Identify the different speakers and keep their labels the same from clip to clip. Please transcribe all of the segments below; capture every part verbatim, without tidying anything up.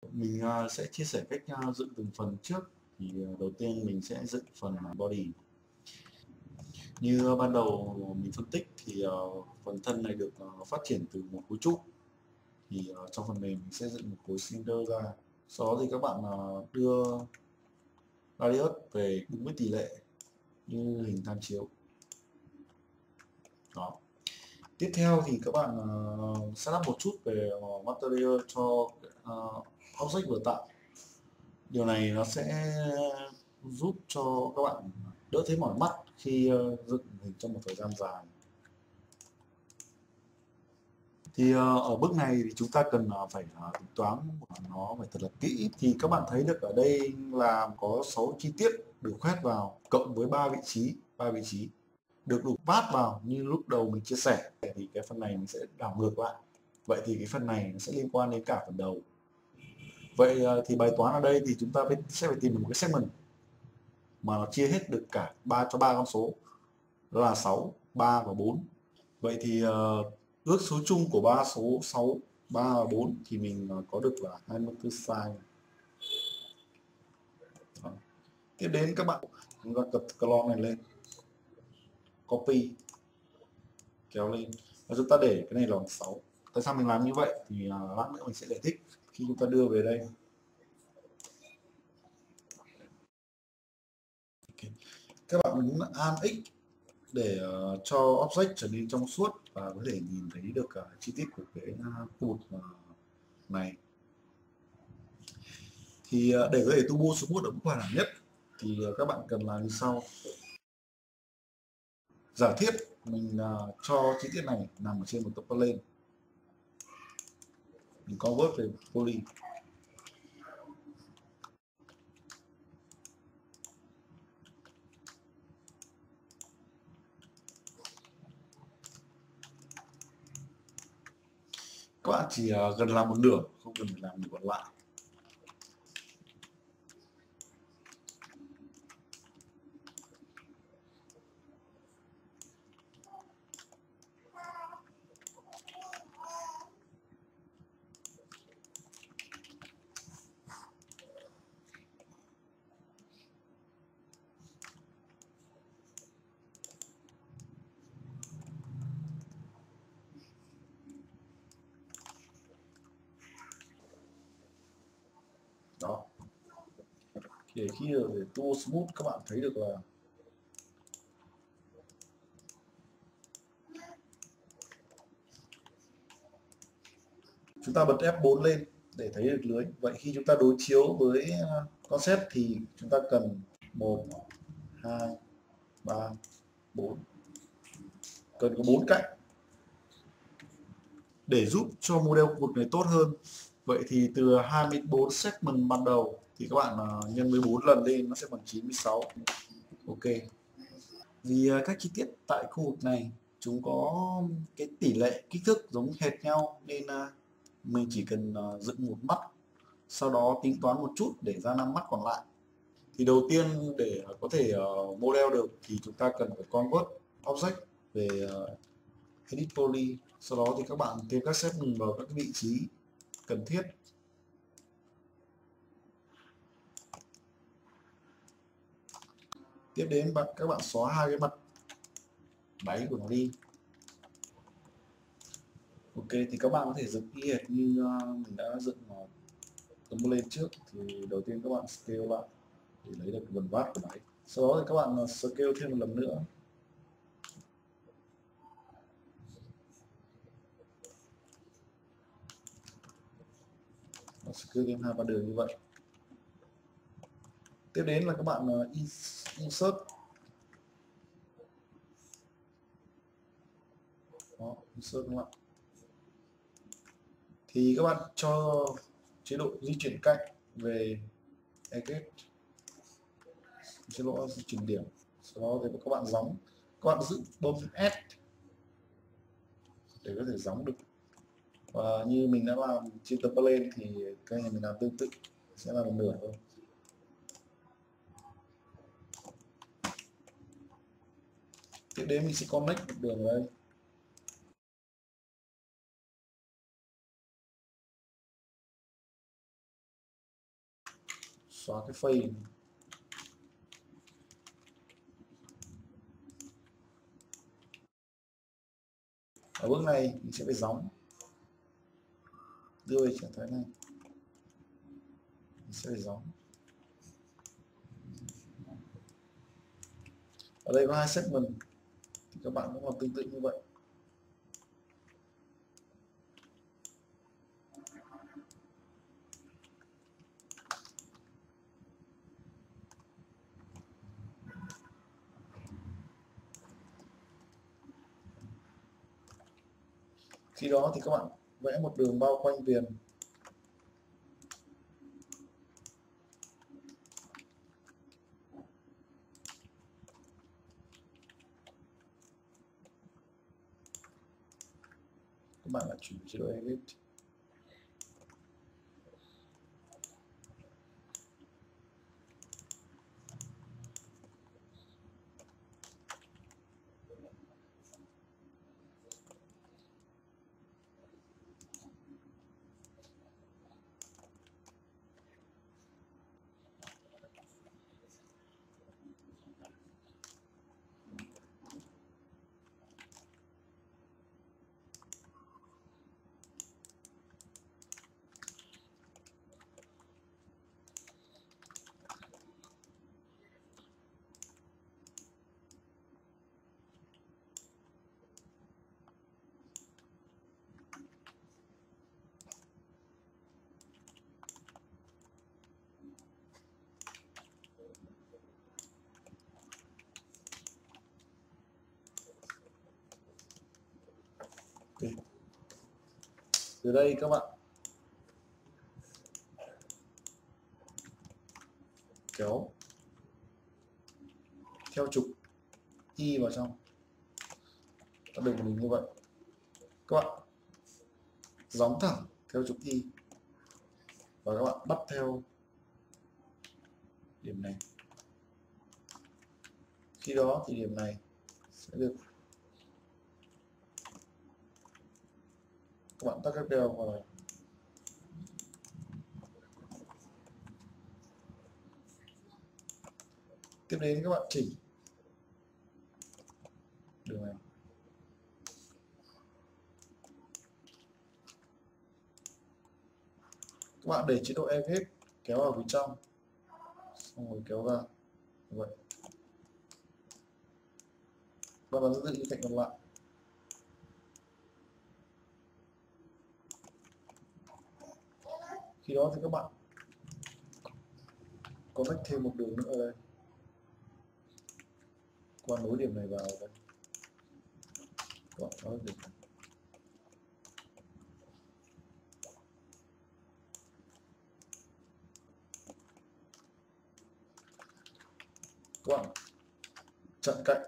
Speaker 1: Mình, à, sẽ chia sẻ cách, a, dựng từng phần trước. Thì, ờ, đầu tiên mình sẽ dựng phần, à, body. Như ban đầu mình phân tích thì, ờ, phần thân này được, ờ, phát triển từ một khối trúc. Thì, ờ, trong phần mềm mình sẽ dựng một khối cylinder ra. Sau đó thì các bạn, ờ, đưa radius về đúng với tỷ lệ như hình tham chiếu. Đó. Tiếp theo thì các bạn, ờ, setup một chút về, ờ, material cho, ờ, object vừa tạo. Điều này nó sẽ giúp cho các bạn đỡ thấy mỏi mắt khi, ơ, dựng hình trong một thời gian dài. Thì, ờ, ở bước này thì chúng ta cần, ờ, phải, ờ, tính toán nó phải thật là kỹ. Thì các bạn thấy được ở đây là có sáu chi tiết được khoét vào, cộng với ba vị trí, ba vị trí được đục vát vào như lúc đầu mình chia sẻ. Thì cái phần này mình sẽ đảo ngược lại. Vậy thì cái phần này nó sẽ liên quan đến cả phần đầu. Vậy, ờ, thì bài toán ở đây thì chúng ta phải sẽ phải tìm được một cái segment mà nó chia hết được cả ba cho ba con số, đó là sáu, ba và bốn. Vậy thì, ờ, ước số chung của ba số sáu, ba và bốn thì mình, ờ, có được là hai mươi tư size. Đó. Tiếp đến các bạn chúng ta cập clone này lên, copy, kéo lên và chúng ta để cái này là bằng sáu. Tại sao mình làm như vậy? Thì, ờ, lát nữa mình sẽ giải thích khi chúng ta đưa về đây. Okay. Các bạn nhấn Alt X để, ờ, cho object trở nên trong suốt và có thể nhìn thấy được cả chi tiết của cái, a, khu vực, ờ, này. Thì, ờ, để có thể turbo smooth ở mức hoàn hảo nhất thì, ờ, các bạn cần làm như sau. Giả thiết mình, ờ, cho chi tiết này nằm ở trên một tập plane. Mình convert về poly. Các bạn chỉ, ờ, cần làm một nửa, không cần phải làm nửa còn lại. Đó. Thì khi ở turbo smooth các bạn thấy được là chúng ta bật F bốn lên để thấy được lưới. Vậy khi chúng ta đối chiếu với, a, concept thì chúng ta cần một, hai, ba, bốn. Cần có bốn cạnh. Để giúp cho model khu vực này tốt hơn, vậy thì từ hai mươi bốn segment ban đầu thì các bạn, ờ, nhân với bốn lần lên nó sẽ bằng chín mươi sáu. Ok. Vì, ờ, các chi tiết tại khu vực này chúng có cái tỷ lệ kích thước giống hệt nhau nên, a, mình chỉ cần, ờ, dựng một mắt, sau đó tính toán một chút để ra năm mắt còn lại. Thì đầu tiên để có thể, ờ, model được thì chúng ta cần phải convert object về, ờ, edit poly. Sau đó thì các bạn thêm các segment vào các vị trí cần thiết. Tiếp đến bạn các bạn xóa hai cái mặt đáy của nó đi. Ok, thì các bạn có thể dựng y hệt như, a, mình đã dựng, ờ, tấm lên trước. Thì đầu tiên các bạn scale lại để lấy được vần vát của đáy. Sau đó thì các bạn, ờ, scale thêm một lần nữa. Scale thêm hai ba đường như vậy. Tiếp đến là các bạn, ờ, insert. Đó, insert các bạn. Thì các bạn cho chế độ di chuyển cạnh về edit, chế độ di chuyển điểm. Sau đó thì các bạn gióng, các bạn giữ bấm S để có thể gióng được. Và như mình đã làm trên tập plane thì cái này mình làm tương tự, sẽ là một nửa thôi. Tiếp đến mình sẽ connect một đường vào đây. xóa cái fade. Ở bước này mình sẽ phải gióng đưa về trạng thái này, mình sẽ phải gióng. Ở đây có hai segment thì các bạn cũng làm tương tự như vậy. Khi đó thì các bạn vẽ một đường bao quanh viền. Các bạn lại chuyển chế độ edit. Okay. Từ đây các bạn kéo theo trục y vào trong các đường của mình như vậy. Các bạn gióng thẳng theo trục y và các bạn bắt theo điểm này. Khi đó thì điểm này sẽ được các bạn tắt các đều và tiếp đến các bạn chỉnh đường này. Các bạn để chế độ edit kéo vào phía trong xong rồi kéo ra như vậy. Và làm tương tự như cạnh còn lại. Khi đó thì các bạn có vách thêm một đường nữa ở đây, qua nối điểm này vào đây, các bạn có điểm này. Các bạn chặn cạnh,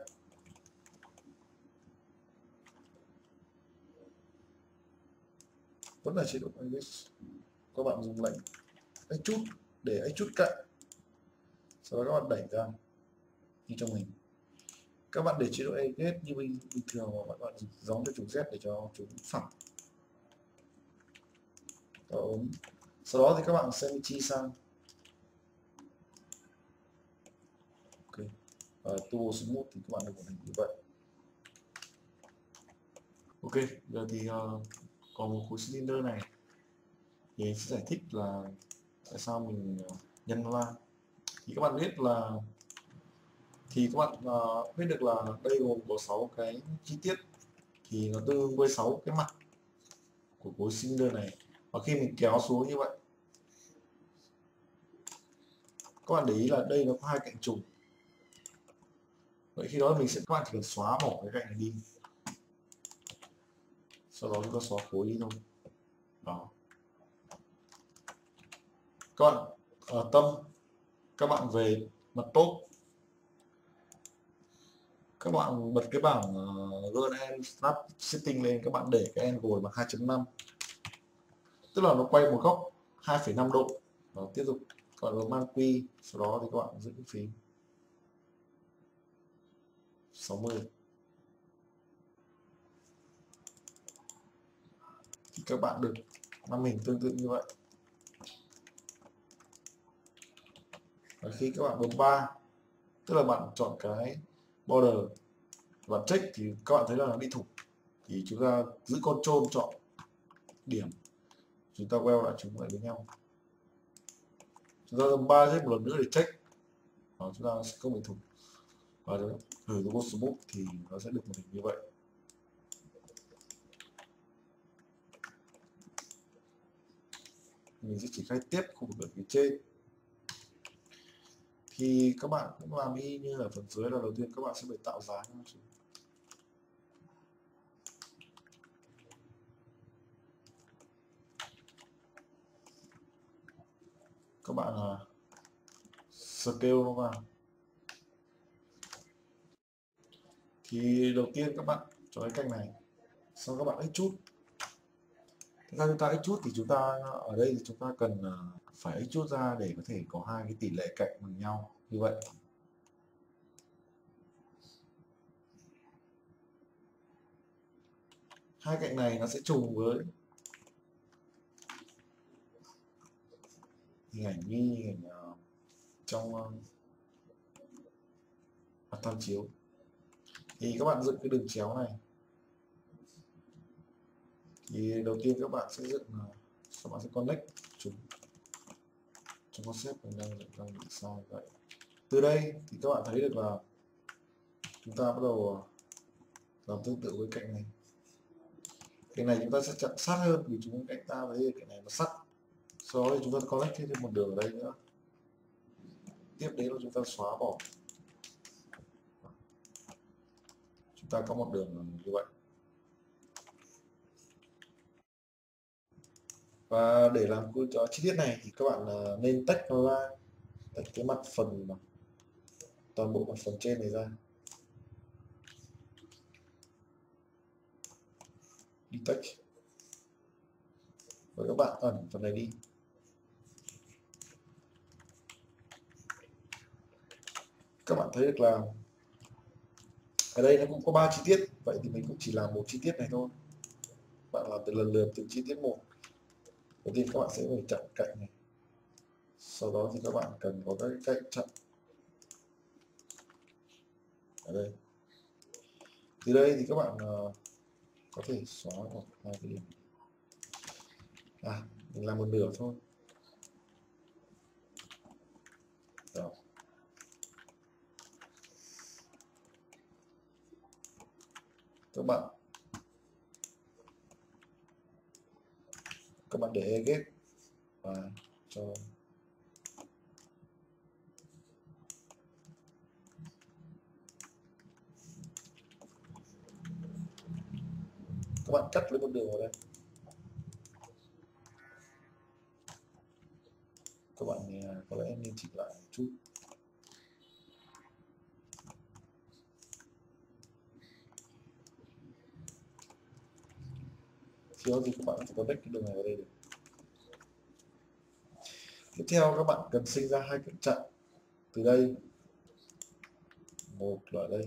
Speaker 1: vẫn là chế độ edit. Các bạn dùng lệnh extrude để extrude cạnh, sau đó các bạn đẩy ra như trong hình. Các bạn để chế độ edit như bình, bình thường và các bạn gióng cho trục Z để cho chúng phẳng. Ống. Sau đó thì các bạn sẽ chi sang okay. Và Turbo Smooth thì các bạn được hình như vậy. Ok, giờ thì uh, còn một khối cylinder này thì anh sẽ giải thích là tại sao mình uh, nhân ra. Thì các bạn biết là thì các bạn uh, biết được là đây gồm có sáu cái chi tiết thì nó tương đương với sáu cái mặt của khối cylinder này, và khi mình kéo xuống như vậy các bạn để ý là đây nó có hai cạnh trùng. Vậy khi đó mình sẽ các bạn chỉ cần xóa bỏ cái cạnh này đi, sau đó chúng ta xóa khối đi thôi. Đó, các bạn ở tâm, các bạn về mặt top, các bạn bật cái bảng uh, Run and Snap Setting lên, các bạn để cái angle bằng hai chấm năm, tức là nó quay một góc hai phẩy năm độ. Và tiếp tục các bạn mang quy, sau đó thì các bạn giữ cái phím sáu mươi thì các bạn được màn hình tương tự như vậy. Và khi các bạn bấm ba, tức là bạn chọn cái border, bạn check thì các bạn thấy là nó bị thủng, thì chúng ta giữ control chọn điểm, chúng ta queo lại chúng lại với nhau, chúng ta bấm ba check một lần nữa để check. Đó, chúng ta sẽ không bị thủng, và thử double smoke thì nó sẽ được một hình như vậy. Mình sẽ triển khai tiếp khu vực ở phía trên, thì các bạn cũng làm y như ở phần dưới, là đầu tiên các bạn sẽ phải tạo dáng. Các bạn là scale nó vào, thì đầu tiên các bạn chọn cái cạnh này, sau các bạn extrude. Thực ra chúng ta extrude thì chúng ta ở đây thì chúng ta cần phải extrude ra để có thể có hai cái tỷ lệ cạnh bằng nhau như vậy. Hai cạnh này nó sẽ trùng với hình ảnh như hình ảnh uh, trong uh, mặt tham chiếu. Thì các bạn dựng cái đường chéo này, thì đầu tiên các bạn sẽ dựng uh, các bạn sẽ connect chúng trong concept mình đang dựng đang bị sai vậy. Từ đây thì các bạn thấy được là chúng ta bắt đầu làm tương tự với cạnh này. Cái này chúng ta sẽ chặn sát hơn vì chúng cạnh ta thấy cái này nó sắc. Sau đó thì chúng ta connect thêm một đường ở đây nữa. Tiếp đến là chúng ta xóa bỏ. Chúng ta có một đường như vậy. Và để làm cho chi tiết này thì các bạn nên tách nó ra, tách cái mặt phần mà toàn bộ mặt phần trên này ra, đi tách, và các bạn ẩn phần này đi. Các bạn thấy được là ở đây nó cũng có ba chi tiết, vậy thì mình cũng chỉ làm một chi tiết này thôi. Bạn làm từ lần lượt từ chi tiết một. Đầu tiên các bạn sẽ phải chặn cạnh này, sau đó thì các bạn cần có các cái cạnh chặn ở đây. Từ đây thì các bạn uh, có thể xóa một hai cái điểm. À, mình làm một nửa thôi. Đó. Các bạn các bạn để egg và cho các bạn cắt lấy một đường vào đây. Các bạn có lẽ nên chỉnh lại một chút. Thiếu gì các bạn có thể connect cái đường này vào đây được. Tiếp theo các bạn cần sinh ra hai cạnh chặn từ đây, một ở đây,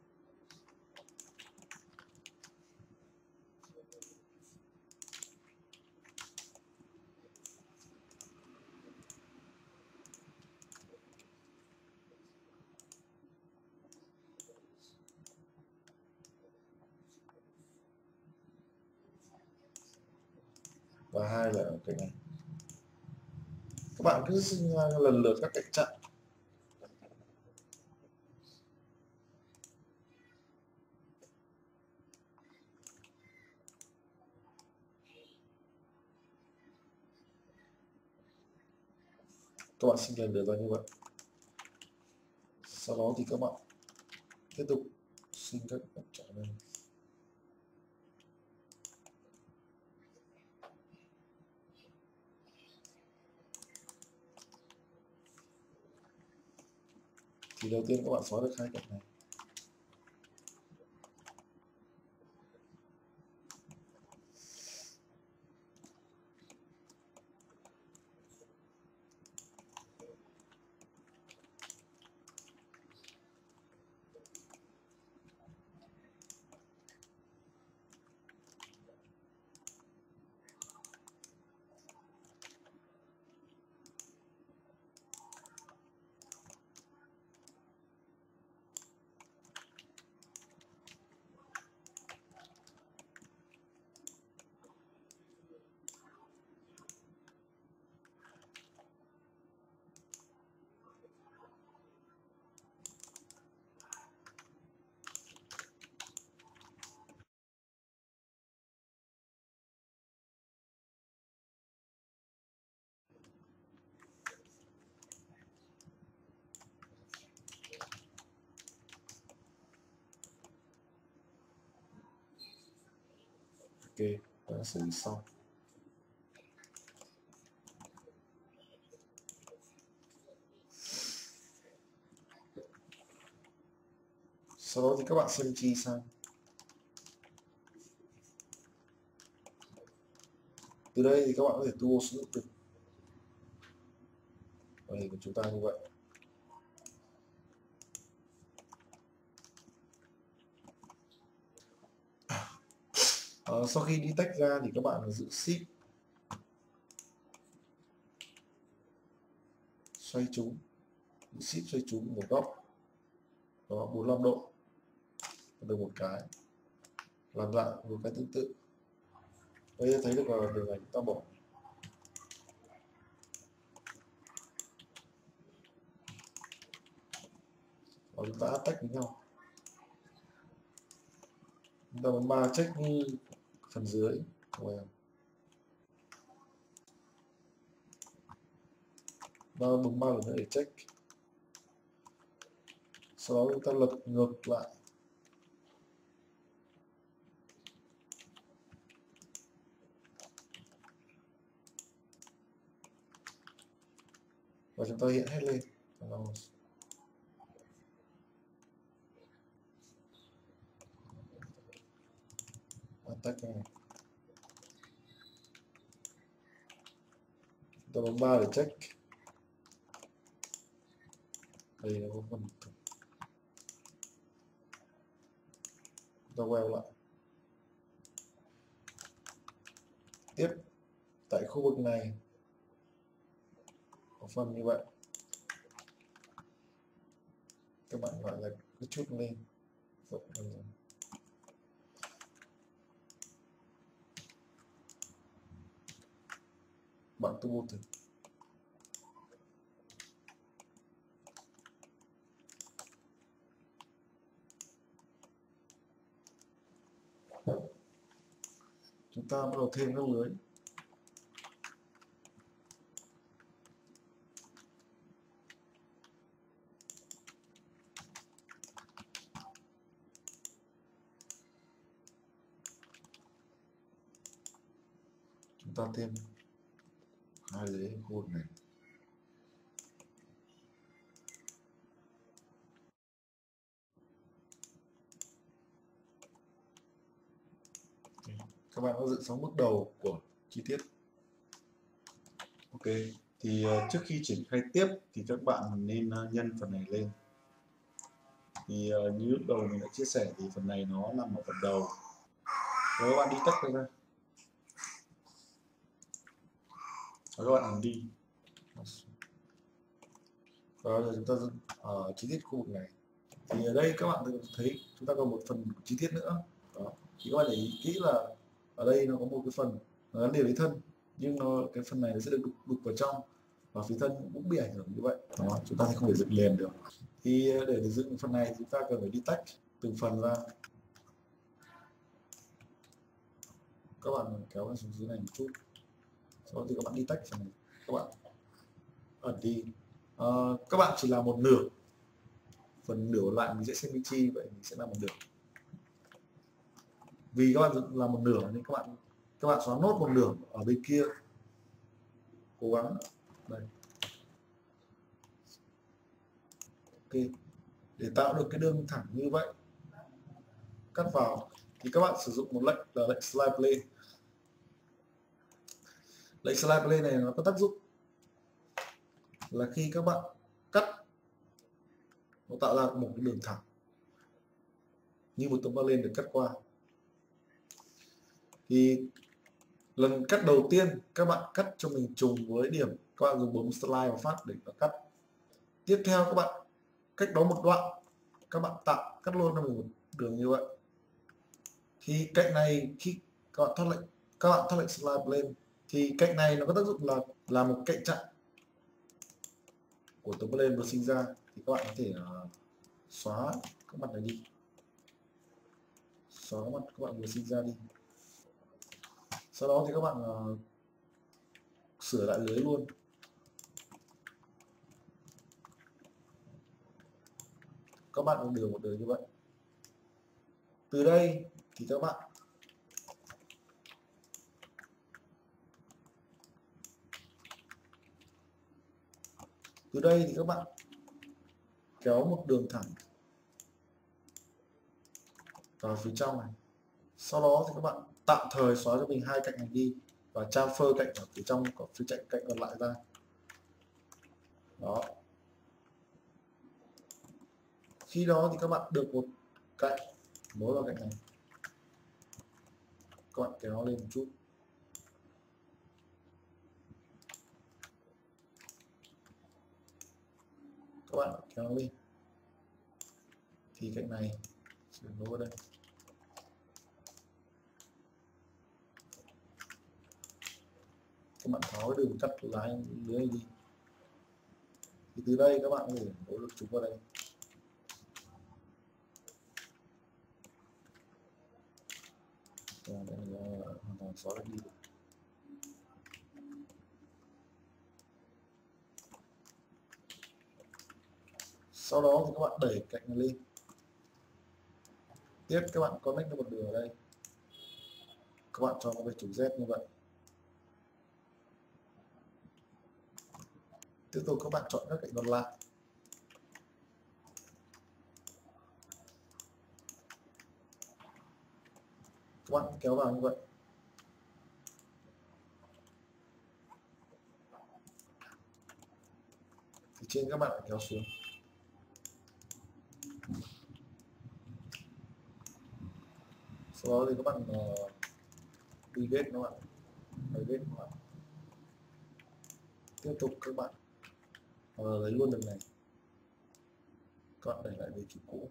Speaker 1: và hai là ở cạnh này. Các bạn cứ sinh ra lần lượt các cạnh chặn. Các bạn sinh lần lượt ra như vậy. Sau đó thì các bạn tiếp tục sinh các cạnh chặn đây. Thì đầu tiên các bạn xóa được hai cạnh này. Ok, đã xử lý xong. Sau đó thì các bạn xem chi sang. Từ đây thì các bạn có thể tua số lượng được. Đây của chúng ta như vậy. À, sau khi đi tách ra thì các bạn giữ shift xoay chúng, shift xoay chúng một góc đó bốn mươi lăm độ được một cái, làm lại một cái tương tự. Đây thấy được là đường này chúng ta bỏ. Và chúng ta tách với nhau. Chúng ta bấm ba check như phần dưới. Well. Ba bấm ba lần nữa để check. Sau đó chúng ta lật ngược lại. Và chúng ta hiện hết lên. Tách này. Chúng ta bấm ba để check. Đây là có phần chúng ta quay lại. Tiếp tại khu vực này có phần như vậy, các bạn gọi là cứ chút lên. Bạn tu vô thử. Chúng ta bắt đầu thêm các lưới. Chúng ta thêm hai lưới khu vực này. Các bạn đã dựng xong bước đầu của chi tiết. Ok, thì uh, trước khi triển khai tiếp thì các bạn nên uh, nhân phần này lên. Thì uh, như lúc đầu mình đã chia sẻ thì phần này nó nằm ở phần đầu. Nếu các bạn đi tách ra, và các bạn làm đi. Và giờ chúng ta dựng ở chi tiết khu vực này. Thì ở đây các bạn thấy chúng ta còn một phần chi tiết nữa. Đó. Thì các bạn để ý kỹ là ở đây nó có một cái phần nó gắn liền với thân, nhưng nó cái phần này nó sẽ được đục, đục vào trong và phía thân cũng bị ảnh hưởng như vậy. Đó, chúng ta sẽ không thể dựng liền được. Thì để, để dựng phần này chúng ta cần phải đi tách từng phần ra. Các bạn kéo xuống dưới này một chút, sau đó thì các bạn đi tách phần này, các bạn ẩn đi. À, các bạn chỉ làm một nửa, phần nửa lại mình sẽ xem vị trí, vậy mình sẽ làm một nửa. Vì các bạn làm một nửa nên các bạn các bạn xóa nốt một nửa ở bên kia, cố gắng đây. Ok, để tạo được cái đường thẳng như vậy cắt vào thì các bạn sử dụng một lệnh là lệnh slide plane. Lệnh slide plane này nó có tác dụng là khi các bạn cắt nó tạo ra một cái đường thẳng như một tấm ba lên được cắt qua. Thì lần cắt đầu tiên các bạn cắt cho mình trùng với điểm, các bạn dùng bấm slide và phát để cắt. Tiếp theo các bạn cách đó một đoạn các bạn tạo cắt luôn cho mình một đường như vậy. Thì cạnh này khi các bạn thoát lệnh các bạn thoát lệnh slide plane thì cạnh này nó có tác dụng là là một cạnh chặn của tấm plane vừa sinh ra, thì các bạn có thể uh, xóa các mặt này đi, xóa các mặt các bạn vừa sinh ra đi. Sau đó thì các bạn uh, sửa lại lưới luôn. Các bạn cũng đều một đường như vậy. Từ đây thì các bạn Từ đây thì các bạn kéo một đường thẳng vào phía trong này, sau đó thì các bạn tạm thời xóa cho mình hai cạnh này đi và chamfer cạnh ở phía trong của phía cạnh cạnh còn lại ra. Đó, khi đó thì các bạn được một cạnh nối vào cạnh này, các bạn kéo lên một chút, các bạn kéo lên thì cạnh này sẽ nối vào đây. Các bạn tháo đường cắt lái lưới đi thì từ đây các bạn có thể nối được chúng vào đây. Và đây là hoàn toàn xóa đi được. Sau đó thì các bạn đẩy cạnh này lên, tiếp các bạn connect một đường ở đây, các bạn cho nó về trục Z như vậy. Tiếp tục các bạn chọn các cạnh còn lại, các bạn kéo vào như vậy. Thì trên các bạn lại kéo xuống. Sau đó thì các bạn uh, đi ghét các bạn, đi ghét các bạn. Tiếp tục các bạn uh, lấy luôn đường này, các bạn đẩy lại về trục cũ.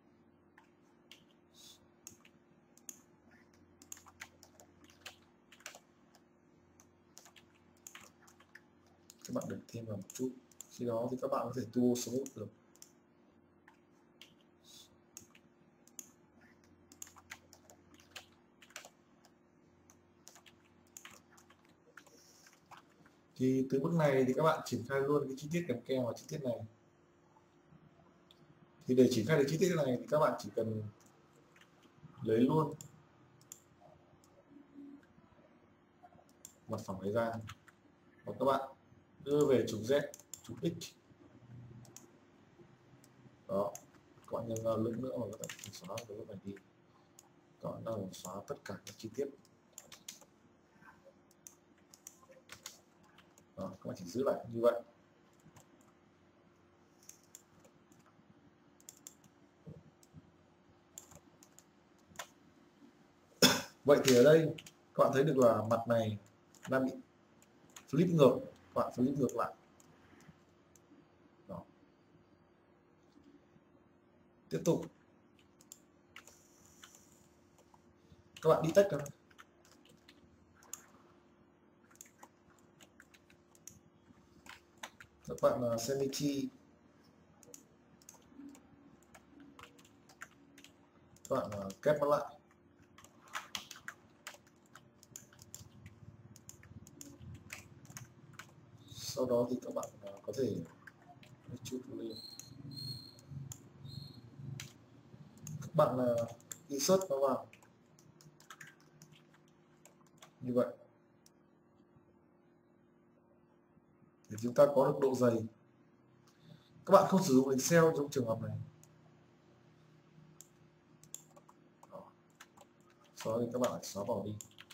Speaker 1: Các bạn đẩy thêm vào một chút, khi đó thì các bạn có thể tua số một được. Thì từ bước này thì các bạn triển khai luôn cái chi tiết kèm kèm vào chi tiết này. Thì để triển khai được chi tiết này thì các bạn chỉ cần lấy luôn mặt phẳng này ra và các bạn đưa về trục Z, trục X. Đó, các bạn nhân lượng nữa và các bạn xóa cái này đi. Các bạn đang xóa tất cả các chi tiết. Đó, các bạn chỉ giữ lại như vậy. Vậy thì ở đây các bạn thấy được là mặt này đang bị flip ngược, các bạn flip ngược lại. Đó. Tiếp tục các bạn đi tách ra, các bạn uh, symmetry, các bạn uh, kép nó lại. Sau đó thì các bạn uh, có thể chút lên, các bạn là uh, insert nó vào như vậy để chúng ta có được độ dày. Các bạn không sử dụng Excel trong trường hợp này. Đó. Sau đó thì các bạn lại xóa bỏ đi.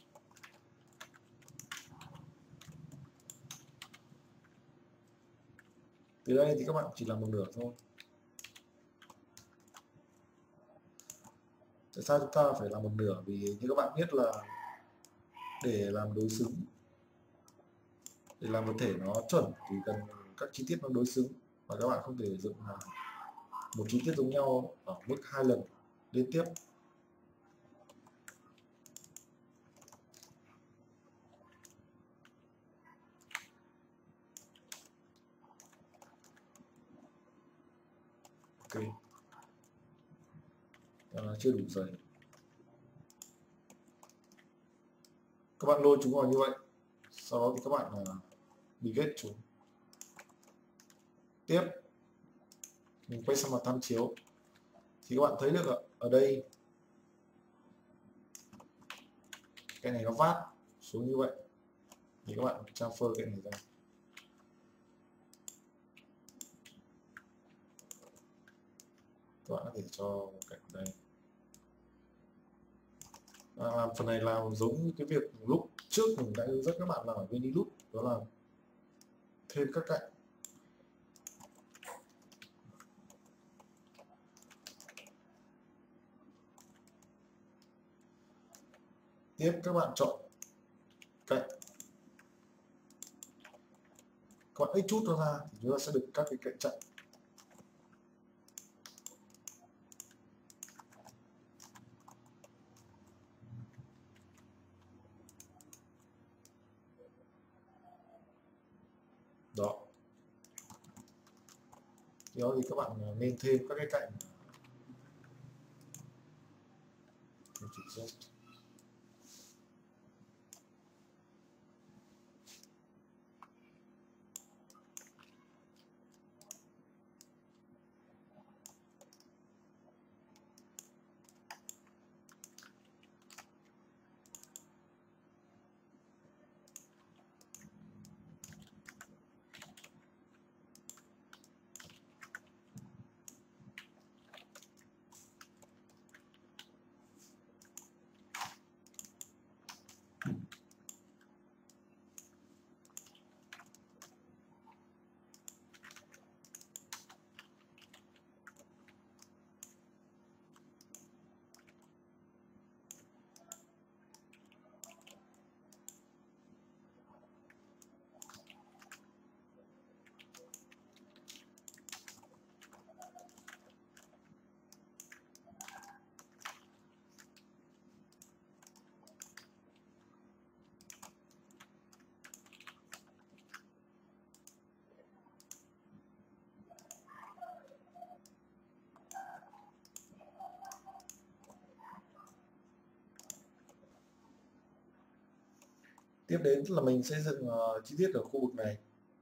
Speaker 1: Từ đây thì các bạn chỉ làm một nửa thôi. Tại sao chúng ta phải làm một nửa? Vì như các bạn biết là để làm đối xứng, để làm một thể nó chuẩn thì cần các chi tiết nó đối xứng, và các bạn không thể dựng một chi tiết giống nhau ở mức hai lần liên tiếp. Ok, à, chưa đủ dày. Các bạn lôi chúng vào như vậy, sau đó thì các bạn uh, bị ghét chúng. Tiếp mình quay sang mặt tham chiếu thì các bạn thấy được ở, ở đây cái này nó vát xuống như vậy thì các bạn chamfer cái này ra. Các bạn có thể cho một cạnh đây. À, làm phần này làm giống như cái việc lúc trước mình đã hướng dẫn các bạn làm ở bên loop, đó là thêm các cạnh. Tiếp các bạn chọn cạnh, các bạn x chút nó ra thì chúng ta sẽ được các cái cạnh chặn. Đó. Đó thì các bạn nên thêm các cái cạnh. Tiếp đến là mình xây dựng uh, chi tiết ở khu vực này.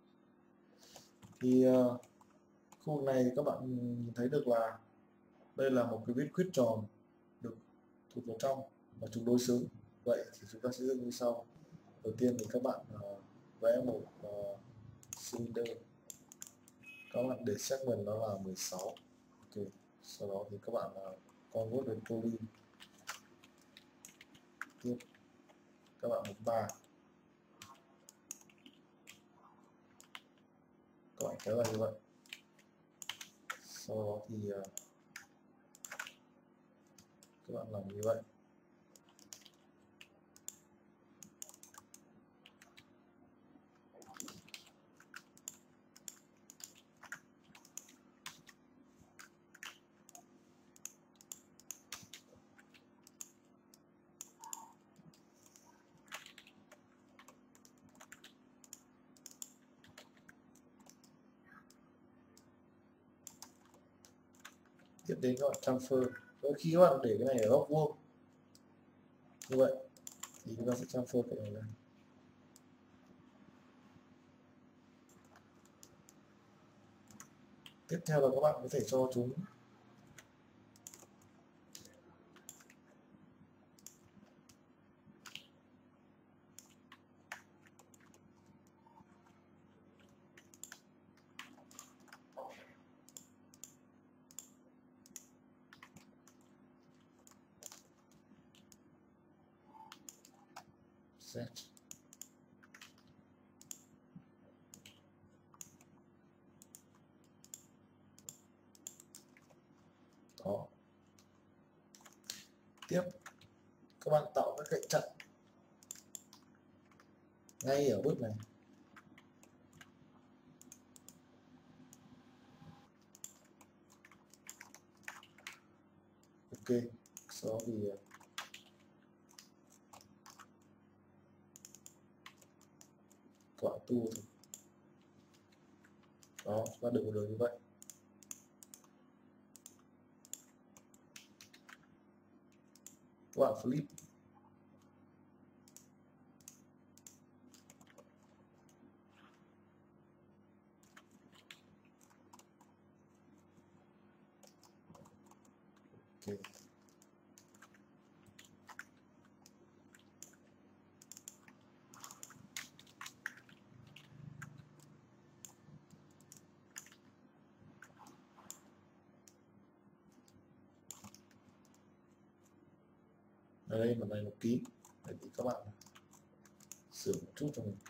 Speaker 1: Thì uh, khu vực này thì các bạn nhìn thấy được là đây là một cái vết khuyết tròn được thụt vào trong và chúng đối xứng. Vậy thì chúng ta sẽ dựng như sau. Đầu tiên thì các bạn uh, vẽ một uh, cylinder, các bạn để segment nó là mười sáu. Ok, sau đó thì các bạn uh, convert đến poly. Tiếp các bạn một ba, các bạn kéo ra như vậy. Sau đó thì uh, các bạn làm như vậy. Tiếp đến các bạn transfer. Đôi khi các bạn để cái này ở góc vuông như vậy thì chúng ta sẽ transfer cái này lên. Tiếp theo là các bạn có thể cho chúng set. Đó. Tiếp các bạn tạo các cạnh chặn ngay ở bước này. Ok, sau đó thì các bạn tu thôi. Đó, và đừng có đường như vậy. Các bạn flip. Ok. ở đây mà này nó kín, vậy thì các bạn sửa một chút cho mình.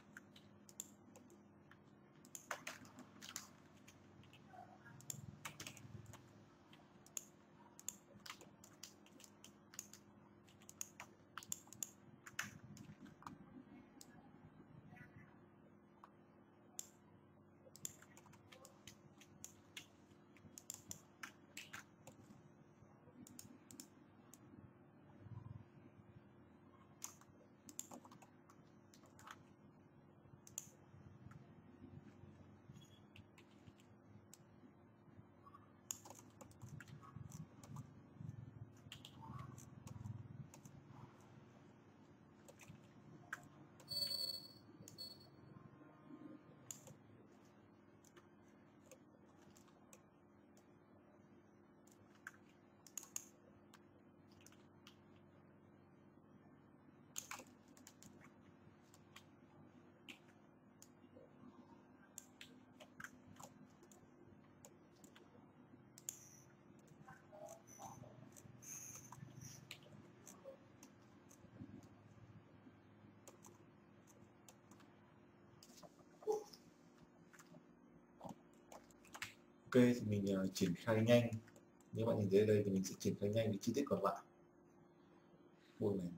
Speaker 1: Ok thì mình uh, triển khai nhanh. Như bạn nhìn thấy ở đây thì mình sẽ triển khai nhanh những chi tiết còn lại. Buông này.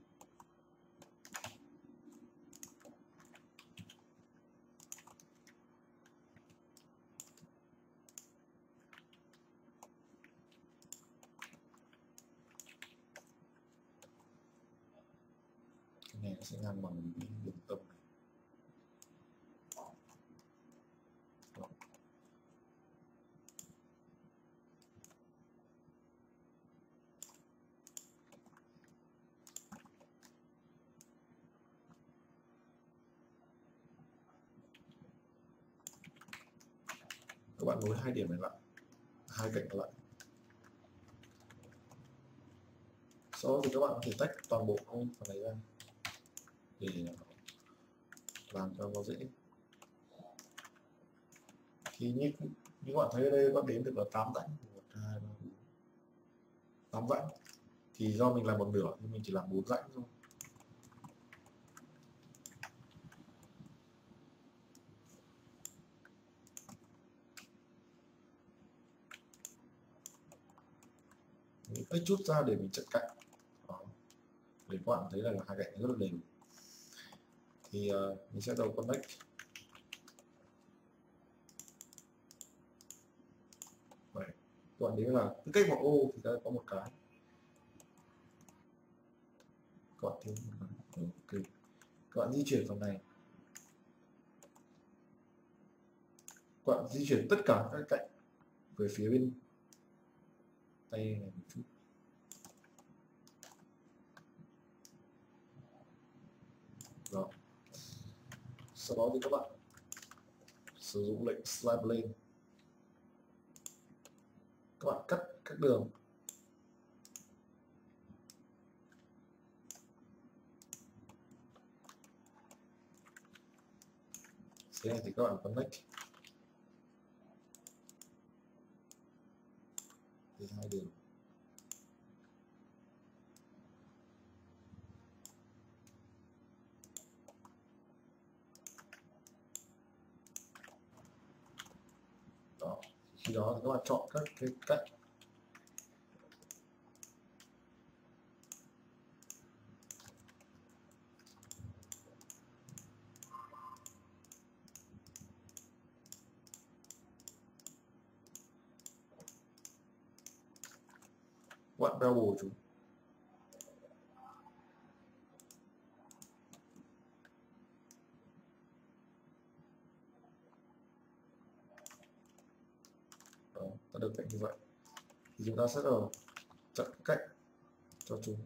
Speaker 1: Cái này nó sẽ ngang bằng cái đường tông này. Các bạn nối hai điểm này lại, hai cạnh lại. Sau đó thì các bạn có thể tách toàn bộ phần này ra để làm cho nó dễ. Thì như như các bạn thấy ở đây có đến được là tám rãnh, một hai ba bốn tám rãnh. Thì do mình làm một nửa thì mình chỉ làm bốn rãnh thôi. Mình tách chút ra để mình chặn cạnh. Đó. Để các bạn thấy là hai cạnh rất là đều. Thì uh, mình sẽ đầu connect. Vậy. Các bạn thấy là cứ cách một ô thì ta có một cái. Các bạn thiếu một cái. Ok. Các bạn di chuyển phần này. Các bạn di chuyển tất cả các cạnh về phía bên tay này một chút. Đó. Sau đó thì các bạn sử dụng lệnh slide plane, các bạn cắt các đường thế này thì các bạn connect thì hai đường. Đó. Khi đó thì các bạn chọn các cái cạnh các bạn bevel chúng. Đó, ta được cạnh như vậy thì chúng ta sẽ ở chọn cạnh cho chúng,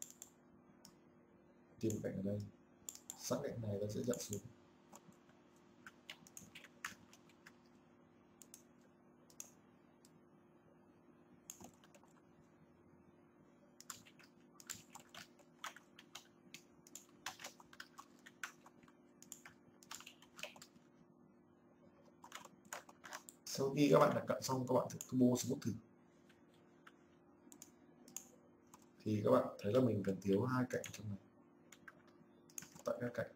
Speaker 1: tìm cạnh ở đây, sẵn cạnh này ta sẽ dặn xuống. Sau khi các bạn đã cận xong, các bạn thử combo số thử thì các bạn thấy là mình cần thiếu hai cạnh trong này, tại các cạnh.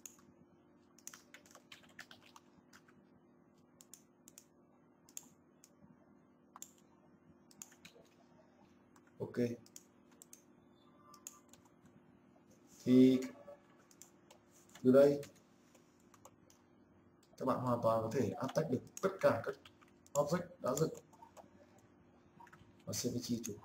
Speaker 1: Ok, thì từ đây các bạn hoàn toàn có thể attach được tất cả các object đã dựng và xê vê giê chụp.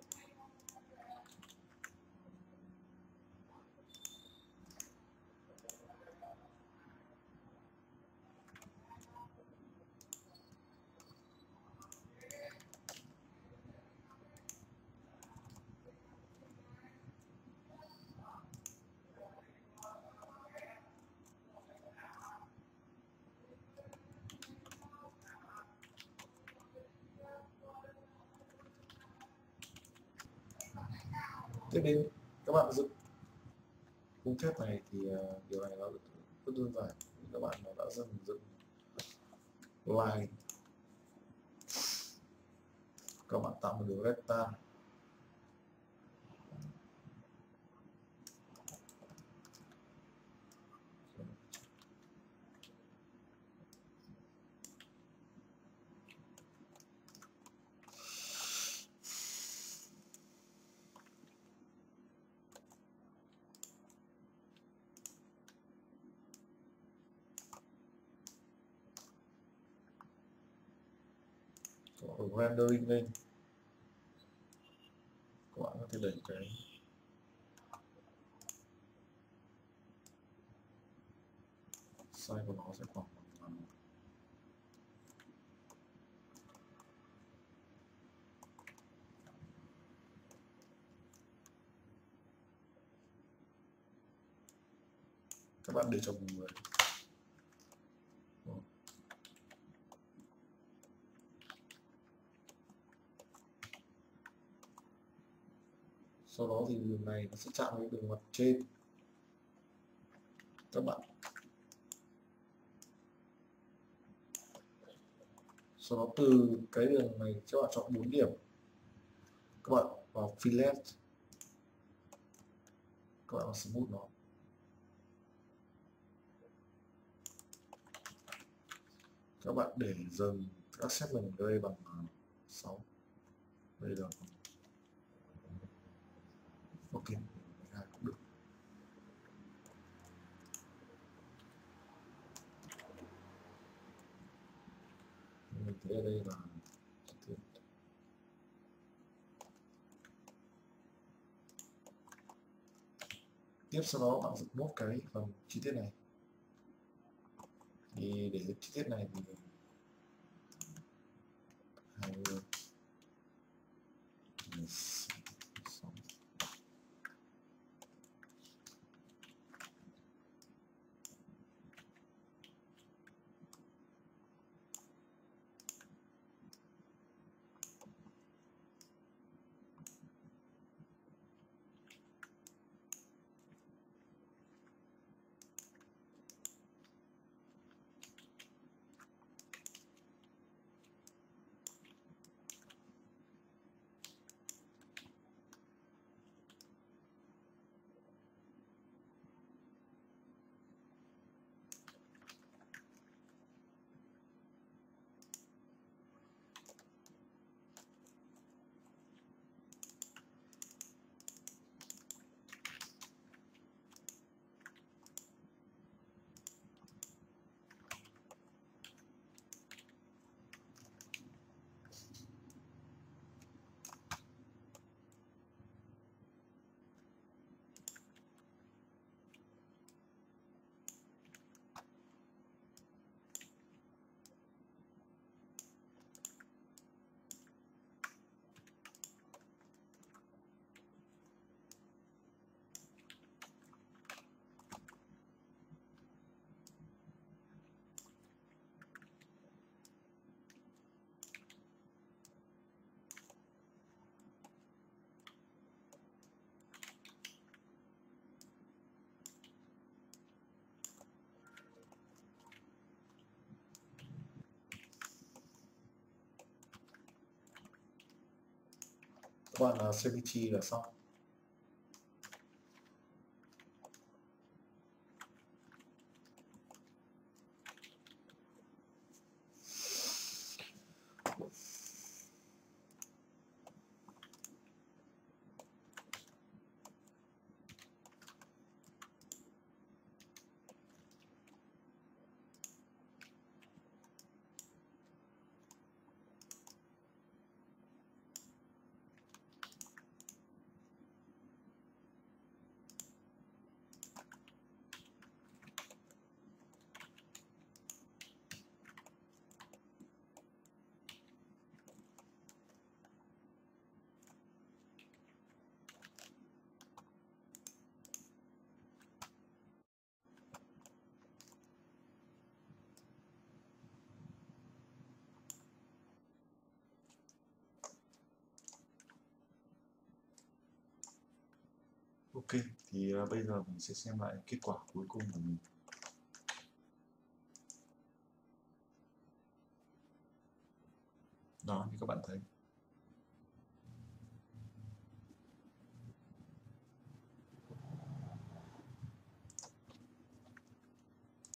Speaker 1: Tiếp đến các bạn dựng khung thép này thì uh, điều này nó rất đơn giản. Các bạn nó đã dần dựng line, các bạn tạo một đường rectangle, rendering lên. Các bạn có thể đẩy cái size của nó sẽ khoảng các bạn để cho một người. Sau đó thì đường này nó sẽ chạm với đường mặt trên. Các bạn sau đó từ cái đường này các bạn chọn bốn điểm, các bạn vào fillet, các bạn vào smooth nó, các bạn để dần các segment ở đây bằng sáu, đây là ok được. Mình thấy ở đây là tiếp sau đó bạn dựng nốt cái phần chi tiết này. Thì để chi tiết này thì hai mươi các bạn là xê vê giê là xong. Ok, thì uh, bây giờ mình sẽ xem lại kết quả cuối cùng của mình. Đó, như các bạn thấy